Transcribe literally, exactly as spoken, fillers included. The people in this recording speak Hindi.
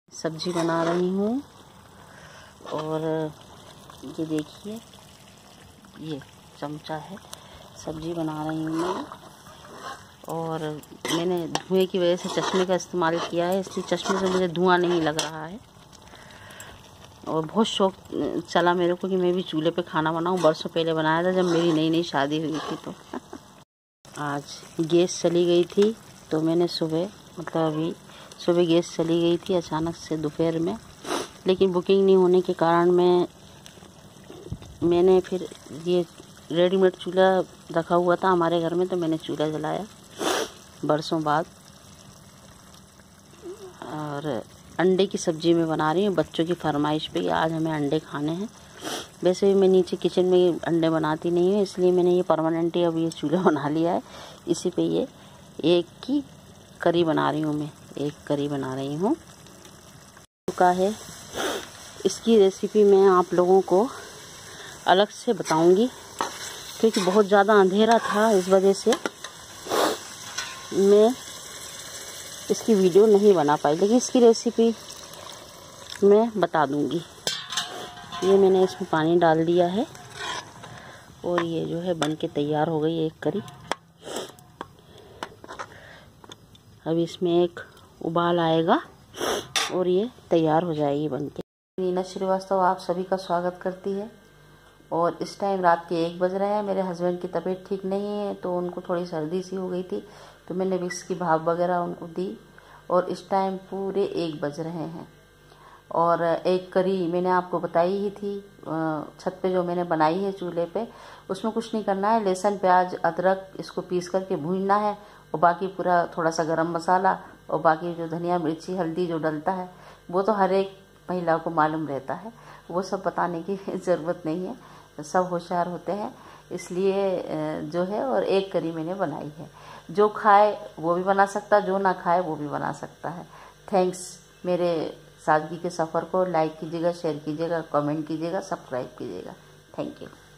सब्जी बना रही हूँ और ये देखिए ये चमचा है, सब्जी बना रही हूँ मैं। और मैंने धुएं की वजह से चश्मे का इस्तेमाल किया है, इसलिए चश्मे से मुझे धुआं नहीं लग रहा है। और बहुत शौक चला मेरे को कि मैं भी चूल्हे पे खाना बनाऊँ। बरसों पहले बनाया था जब मेरी नई नई शादी हुई थी। तो आज गैस चली गई थी, तो मैंने सुबह मतलब अभी सुबह गैस चली गई थी अचानक से दोपहर में, लेकिन बुकिंग नहीं होने के कारण मैं मैंने फिर ये रेडीमेड चूल्हा रखा हुआ था हमारे घर में, तो मैंने चूल्हा जलाया बरसों बाद। और अंडे की सब्ज़ी मैं बना रही हूँ बच्चों की फरमाइश पे, आज हमें अंडे खाने हैं। वैसे भी मैं नीचे किचन में अंडे बनाती नहीं हूँ, इसलिए मैंने ये परमानेंटली अब ये चूल्हा बना लिया है। इसी पे ये एक की करी बना रही हूँ, मैं एक करी बना रही हूँ चुका है। इसकी रेसिपी मैं आप लोगों को अलग से बताऊंगी, क्योंकि बहुत ज़्यादा अंधेरा था, इस वजह से मैं इसकी वीडियो नहीं बना पाई, लेकिन इसकी रेसिपी मैं बता दूंगी। ये मैंने इसमें पानी डाल दिया है और ये जो है बन के तैयार हो गई एक करी। अब इसमें एक उबाल आएगा और ये तैयार हो जाएगी बन के। नीना श्रीवास्तव आप सभी का स्वागत करती है। और इस टाइम रात के एक बज रहे हैं। मेरे हस्बैंड की तबीयत ठीक नहीं है, तो उनको थोड़ी सर्दी सी हो गई थी, तो मैंने विक्स की भाप वगैरह उनको दी। और इस टाइम पूरे एक बज रहे हैं। और एक करी मैंने आपको बताई ही थी छत पे जो मैंने बनाई है चूल्हे पे, उसमें कुछ नहीं करना है। लहसुन प्याज अदरक इसको पीस करके भूनना है, और बाकी पूरा थोड़ा सा गरम मसाला और बाकी जो धनिया मिर्ची हल्दी जो डलता है वो तो हर एक महिला को मालूम रहता है, वो सब बताने की ज़रूरत नहीं है, सब होशियार होते हैं। इसलिए जो है, और एक करी मैंने बनाई है। जो खाए वो भी बना सकता, जो ना खाए वो भी बना सकता है। थैंक्स। मेरे सादगी के सफ़र को लाइक कीजिएगा, शेयर कीजिएगा, कमेंट कीजिएगा, सब्सक्राइब कीजिएगा। Thank you.